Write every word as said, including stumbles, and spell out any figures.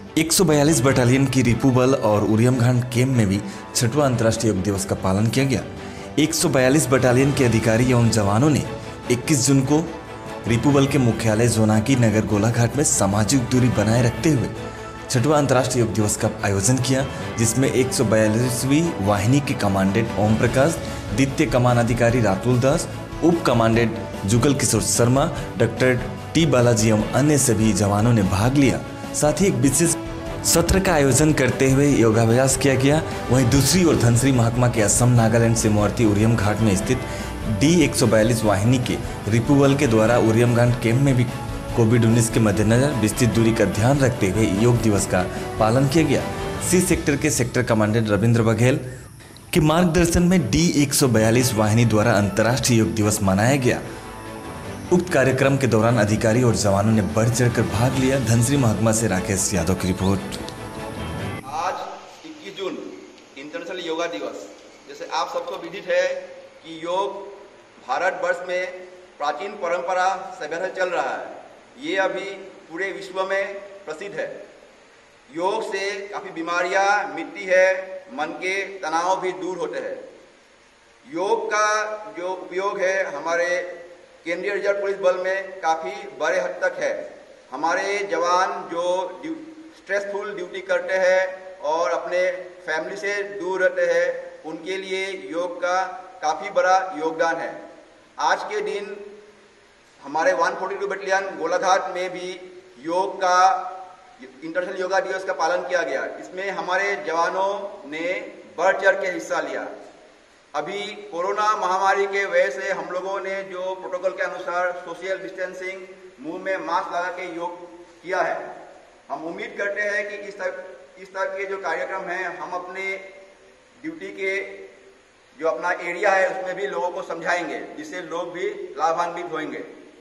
एक सौ बयालीस बटालियन की रिपू बल और उरियमघाट कैंप में भी छठवां अंतर्राष्ट्रीय योग दिवस का पालन किया गया। एक सौ बयालीस बटालियन के अधिकारी एवं जवानों ने इक्कीस जून को रिपू बल के मुख्यालय जोनाकी नगर गोलाघाट में सामाजिक दूरी बनाए रखते हुए छठवां अंतर्राष्ट्रीय योग दिवस का आयोजन किया, जिसमें एक सौ बयालीसवीं वाहिनी के कमांडेंट ओम प्रकाश, द्वितीय कमान अधिकारी रातुल दास, उप commandant Jugal Kishore Sharma, doctor T Balaji एवं अन्य सभी जवानों ने भाग लिया। साथ ही एक विशेष सत्र का आयोजन करते हुए योगाभ्यास किया गया। वहीं दूसरी ओर धनश्री महकमा के असम नागालैंड सीमावर्ती उरियमघाट में स्थित डी एक सौ बयालीस वाहिनी के रिपू बल के द्वारा उरियमघाट कैंप में भी कोविड उन्नीस के मद्देनजर विस्तृत दूरी का ध्यान रखते हुए योग दिवस का पालन किया गया। सी सेक्टर के सेक्टर कमांडेंट रविंद्र बघेल के मार्गदर्शन में डी एक सौ बयालीस वाहिनी द्वारा अंतर्राष्ट्रीय योग दिवस मनाया गया। उक्त कार्यक्रम के दौरान अधिकारी और जवानों ने बढ़ चढ़कर भाग लिया। धनश्री महकमा से राकेश यादव की रिपोर्ट। आज इक्कीस जून इंटरनेशनल योगा दिवस। जैसे आप सबको विदित है कि योग भारतवर्ष में प्राचीन परंपरा सभ्यता चल रहा है। ये अभी पूरे विश्व में प्रसिद्ध है। योग से काफ़ी बीमारियां मिटती है, मन के तनाव भी दूर होते हैं। योग का जो उपयोग है हमारे केंद्रीय रिजर्व पुलिस बल में काफ़ी बड़े हद तक है। हमारे जवान जो ड्यू, स्ट्रेसफुल ड्यूटी करते हैं और अपने फैमिली से दूर रहते हैं, उनके लिए योग का काफ़ी बड़ा योगदान है। आज के दिन हमारे एक सौ बयालीस बटालियन गोलाघाट में भी योग का इंटरनेशनल योगा दिवस का पालन किया गया। इसमें हमारे जवानों ने बढ़ चढ़ के हिस्सा लिया। अभी कोरोना महामारी के वजह से हम लोगों ने जो प्रोटोकॉल के अनुसार सोशल डिस्टेंसिंग, मुंह में मास्क लगा के योग किया है। हम उम्मीद करते हैं कि इस तरह इस तरह के जो कार्यक्रम हैं हम अपने ड्यूटी के जो अपना एरिया है उसमें भी लोगों को समझाएंगे, जिससे लोग भी लाभान्वित होंगे।